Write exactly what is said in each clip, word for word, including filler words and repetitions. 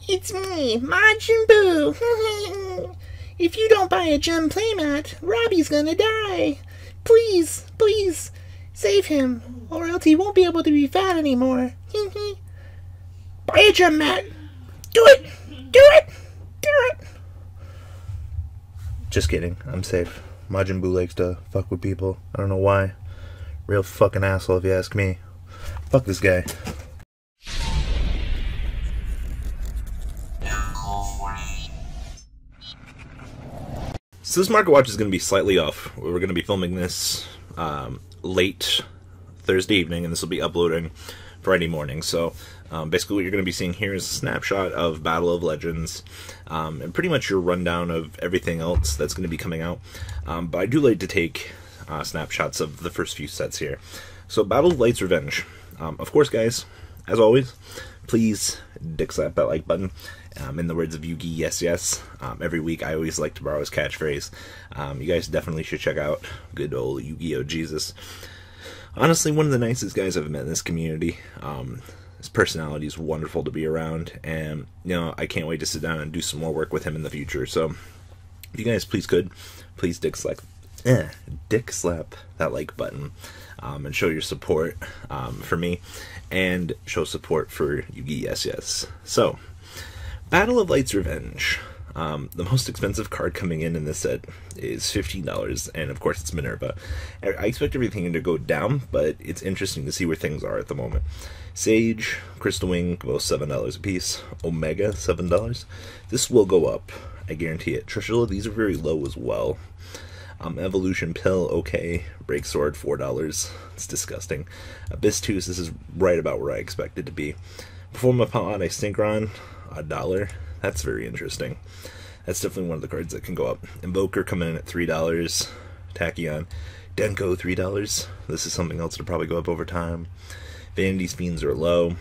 It's me, Majin Buu. If you don't buy a gem playmat, Robbie's gonna die. Please, please, save him, or else he won't be able to be fat anymore. Buy a gem mat. Do it! Do it! Do it! Just kidding. I'm safe. Majin Buu likes to fuck with people. I don't know why. Real fucking asshole if you ask me. Fuck this guy. So this market watch is going to be slightly off. We're going to be filming this um, late Thursday evening, and this will be uploading Friday morning. So um, basically what you're going to be seeing here is a snapshot of Battle of Legends, um, and pretty much your rundown of everything else that's going to be coming out. Um, but I do like to take uh, snapshots of the first few sets here. So Battle of Light's Revenge. Um, of course, guys, as always, please dick slap that like button. Um, in the words of Yugi, yes, yes. Um, every week I always like to borrow his catchphrase. Um, you guys definitely should check out good old Yu-Gi-Oh! Jesus. Honestly, one of the nicest guys I've met in this community. Um, his personality is wonderful to be around, and, you know, I can't wait to sit down and do some more work with him in the future. So, if you guys please could, please dick slap, eh, dick slap that like button, um, and show your support um, for me, and show support for Yugi, yes, yes. So, Battle of Light's Revenge. Um, the most expensive card coming in in this set is fifteen dollars, and of course it's Minerva. I expect everything to go down, but it's interesting to see where things are at the moment. Sage, Crystal Wing, both seven dollars a piece. Omega, seven dollars. This will go up, I guarantee it. Trishula, these are very low as well. Um, Evolution Pill, okay. Break Sword, four dollars. It's disgusting. Abyss-Tooth, this is right about where I expect it to be. Performapod, Synchron, a dollar. That's very interesting. That's definitely one of the cards that can go up. Invoker coming in at three dollars. Tachyon. Denko, three dollars. This is something else to probably go up over time. Vanity's Fiends are low.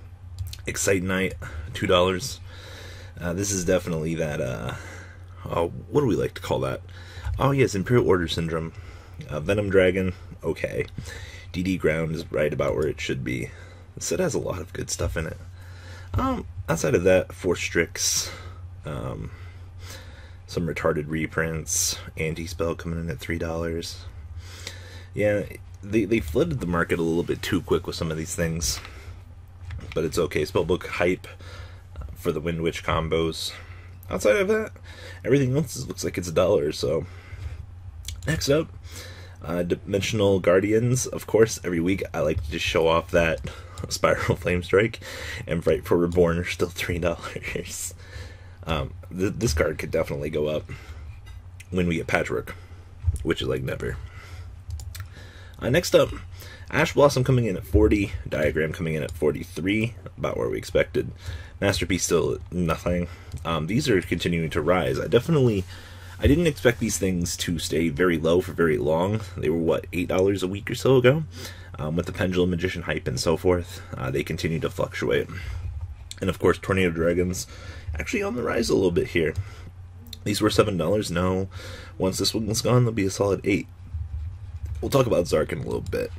Excite Knight, two dollars. Uh, this is definitely that, uh, oh, what do we like to call that? Oh, yes, Imperial Order Syndrome. Uh, Venom Dragon, okay. D D Ground is right about where it should be. The set has a lot of good stuff in it. Um, outside of that, Force Strix, um, some retarded reprints, Anti-Spell coming in at three dollars. Yeah, they, they flooded the market a little bit too quick with some of these things, but it's okay. Spellbook hype for the Wind Witch combos. Outside of that, everything else is, looks like it's a dollar, so. Next up, uh, Dimensional Guardians. Of course, every week I like to just show off that Spiral Flame Strike, and Fight for Reborn are still three dollars. Um, th this card could definitely go up when we get Patchwork, which is like never. Uh, next up, Ash Blossom coming in at forty, Diagram coming in at forty-three, about where we expected. Masterpiece still at nothing. Um, these are continuing to rise. I definitely, I didn't expect these things to stay very low for very long. They were, what, eight dollars a week or so ago? Um, with the Pendulum Magician hype and so forth, uh, they continue to fluctuate. And of course, Tornado Dragons, actually on the rise a little bit here. These were seven dollars. No, once this one's gone, they'll be a solid eight. We'll talk about Zark in a little bit.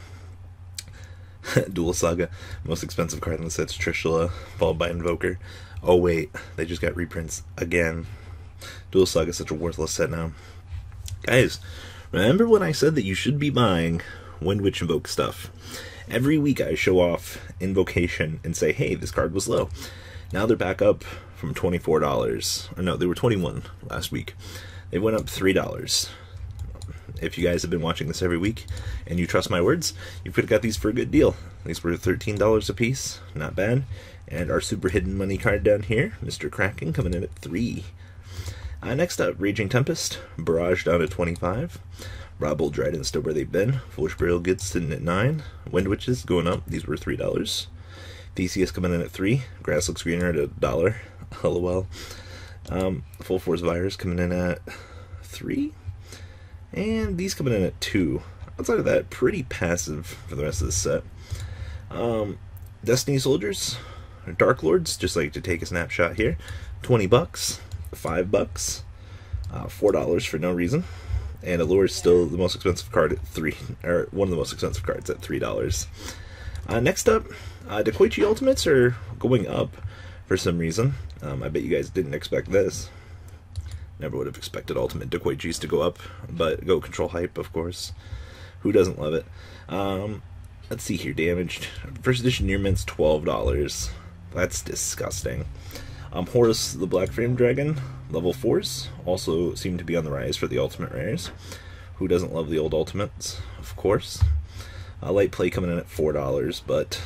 Dual Saga, most expensive card in the set's Trishula, followed by Invoker. Oh wait, they just got reprints again. Dual Saga is such a worthless set now. Guys, remember when I said that you should be buying Wind Witch Invoke stuff? Every week I show off Invocation and say, hey, this card was low. Now they're back up from twenty-four dollars. Or no, they were twenty-one dollars last week. They went up three dollars. If you guys have been watching this every week, and you trust my words, you could have got these for a good deal. These were thirteen dollars a piece. Not bad. And our super hidden money card down here, Mister Kraken, coming in at three dollars. Uh, next up, Raging Tempest. Barrage down at twenty-five dollars. Rob Dryden still where they've been. Foolish Burial Goods sitting at nine dollars. Wind Witches going up. These were three dollars. Theseus coming in at three dollars. Grass Looks Greener at a dollar. LOL. Um, Full Force Virus coming in at three dollars. And these coming in at two dollars. Outside of that, pretty passive for the rest of the set. Um, Destiny Soldiers. Dark Lords, just like to take a snapshot here. twenty bucks. five bucks. Uh, four dollars for no reason. And Allure is still the most expensive card at three, or one of the most expensive cards at three dollars. Uh, next up, uh, Dekoichi Ultimates are going up for some reason. Um, I bet you guys didn't expect this. Never would have expected Ultimate Decoy G's to go up, but Go Control Hype, of course. Who doesn't love it? Um, let's see here, damaged. First edition Near Mint's twelve dollars. That's disgusting. Um, Horus the Black Frame Dragon, level fours, also seem to be on the rise for the Ultimate Rares. Who doesn't love the old Ultimates? Of course. Uh, Light Play coming in at four dollars, but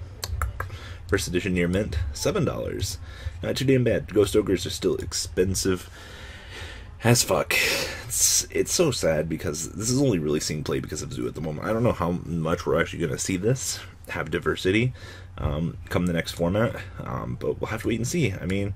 first edition Near Mint, seven dollars. Not too damn bad. Ghost Ogres are still expensive as fuck. It's, it's so sad because this is only really seeing play because of Zoo at the moment. I don't know how much we're actually going to see this have diversity um, come the next format, um, but we'll have to wait and see. I mean,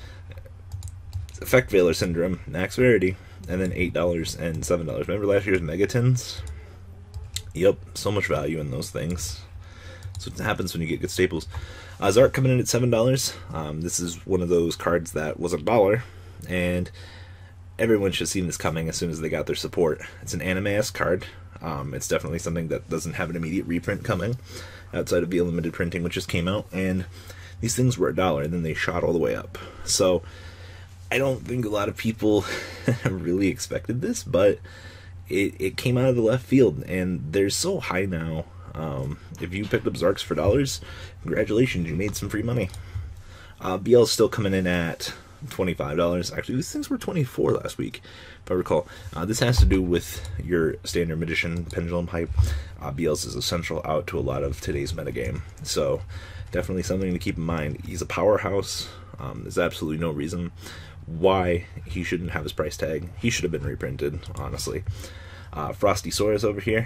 Effect Veiler Syndrome, max rarity, and then eight dollars and seven dollars. Remember last year's Megatins? Yep, so much value in those things. That's what happens when you get good staples. Uh, Zark coming in at seven dollars. Um, this is one of those cards that was a dollar, and everyone should have seen this coming as soon as they got their support. It's an anime-esque card. Um, it's definitely something that doesn't have an immediate reprint coming outside of the limited printing, which just came out, and these things were a dollar, and then they shot all the way up. So I don't think a lot of people really expected this, but it, it came out of the left field, and they're so high now. Um, if you picked up Zarks for dollars, congratulations, you made some free money. Uh, B L's still coming in at twenty-five dollars. Actually, these things were twenty-four dollars last week, if I recall. Uh, this has to do with your standard Magician Pendulum Hype. Uh, B L's is essential out to a lot of today's metagame, so definitely something to keep in mind. He's a powerhouse. Um, there's absolutely no reason why he shouldn't have his price tag. He should have been reprinted, honestly. Uh, Frosty Sora's over here.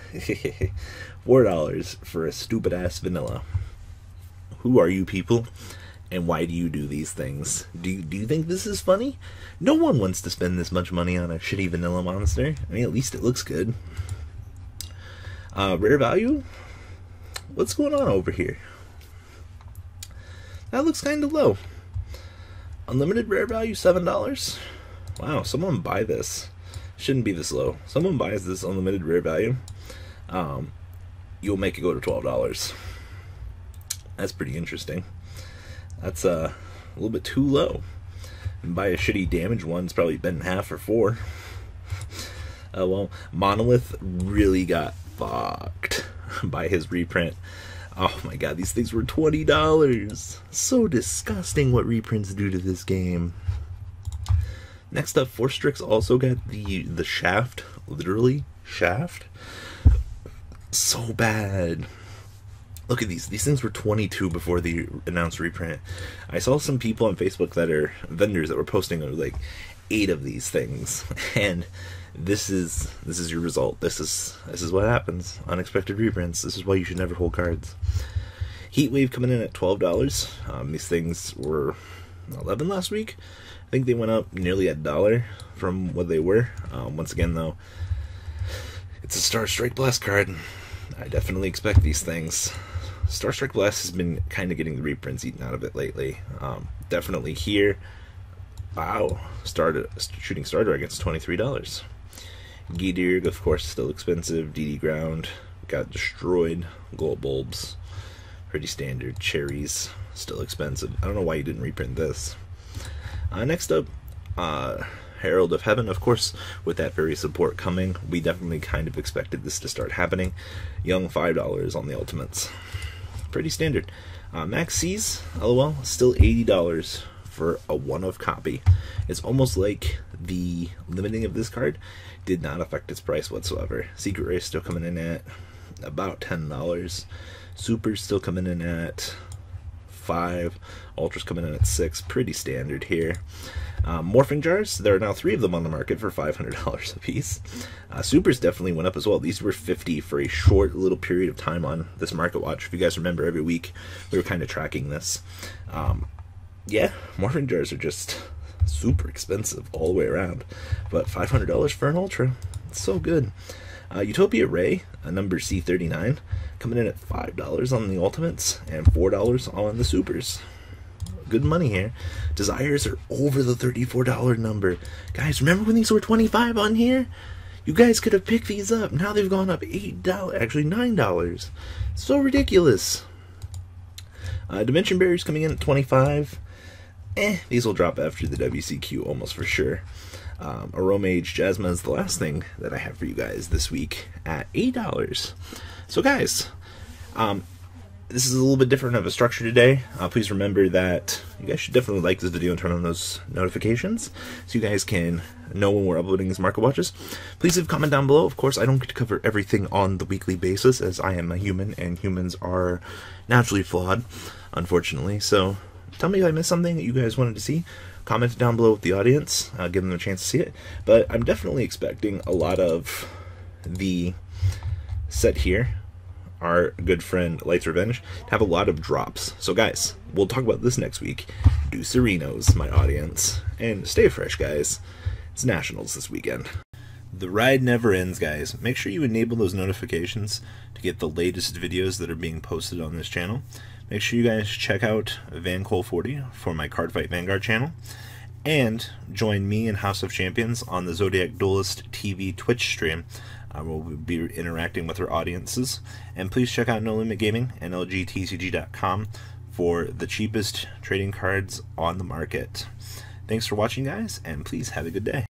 four dollars for a stupid-ass vanilla. Who are you people? And why do you do these things? Do you, do you think this is funny? No one wants to spend this much money on a shitty vanilla monster. I mean, at least it looks good. Uh, rare value? What's going on over here? That looks kind of low. Unlimited rare value, seven dollars? Wow, someone buy this. Shouldn't be this low. Someone buys this unlimited rare value, um, you'll make it go to twelve dollars. That's pretty interesting. That's uh, a little bit too low. And buy a shitty damaged one, it's probably been half or four. Uh, well, Monolith really got fucked by his reprint. Oh my god, these things were twenty dollars. So disgusting what reprints do to this game. Next up, Forstrix also got the the shaft, literally shaft. So bad. Look at these. These things were twenty-two before the announced reprint. I saw some people on Facebook that are vendors that were posting like eight of these things, and this is this is your result. This is this is what happens. Unexpected reprints. This is why you should never hold cards. Heatwave coming in at twelve dollars. Um, these things were eleven last week. I think they went up nearly a dollar from what they were. Um, once again, though, it's a Star Strike Blast card. I definitely expect these things. Star Strike Blast has been kind of getting the reprints eaten out of it lately. Um, definitely here. Wow. Started, Shooting Star Dragon's twenty-three dollars. Gidirg, of course, still expensive. D D Ground got destroyed. Gold Bulbs, pretty standard. Cherries, still expensive. I don't know why you didn't reprint this. Uh, next up, uh, Herald of Heaven. Of course, with that fairy support coming, we definitely kind of expected this to start happening. Young, five dollars on the Ultimates. Pretty standard. Uh, Max C's, lol, still eighty dollars for a one-of copy. It's almost like the limiting of this card did not affect its price whatsoever. Secret Rare still coming in at about ten dollars. Super's still coming in at five. Ultra's coming in at six. Pretty standard here. Um, morphing jars, there are now three of them on the market for five hundred dollars a piece. Uh, Supers definitely went up as well. These were fifty dollars for a short little period of time on this Market Watch. If you guys remember, every week we were kind of tracking this. Um, yeah, morphing jars are just super expensive all the way around. But five hundred dollars for an Ultra, it's so good. Uh, Utopia Ray, a number C thirty-nine, coming in at five dollars on the Ultimates and four dollars on the Supers. Good money here. Desires are over the thirty-four dollar number. Guys, remember when these were twenty-five on here? You guys could have picked these up. Now they've gone up eight dollars, actually nine dollars. So ridiculous. Uh, Dimension Barriers coming in at twenty-five. Eh, these will drop after the W C Q almost for sure. Um, Aromage Jasmine is the last thing that I have for you guys this week at eight dollars. So guys, um, this is a little bit different of a structure today. Uh, please remember that you guys should definitely like this video and turn on those notifications so you guys can know when we're uploading these market watches. Please leave a comment down below. Of course, I don't get to cover everything on the weekly basis as I am a human and humans are naturally flawed, unfortunately. So tell me if I missed something that you guys wanted to see. Comment it down below with the audience. Uh, give them a chance to see it. But I'm definitely expecting a lot of the set here, our good friend Light's Revenge, to have a lot of drops. So guys, we'll talk about this next week. Do Serenos, my audience. And stay fresh, guys. It's Nationals this weekend. The ride never ends, guys. Make sure you enable those notifications to get the latest videos that are being posted on this channel. Make sure you guys check out Van Cole forty for my Cardfight Vanguard channel. And join me and House of Champions on the Zodiac Duelist T V Twitch stream. Uh, we'll be interacting with our audiences. And please check out No Limit Gaming and L G T C G dot com for the cheapest trading cards on the market. Thanks for watching, guys, and please have a good day.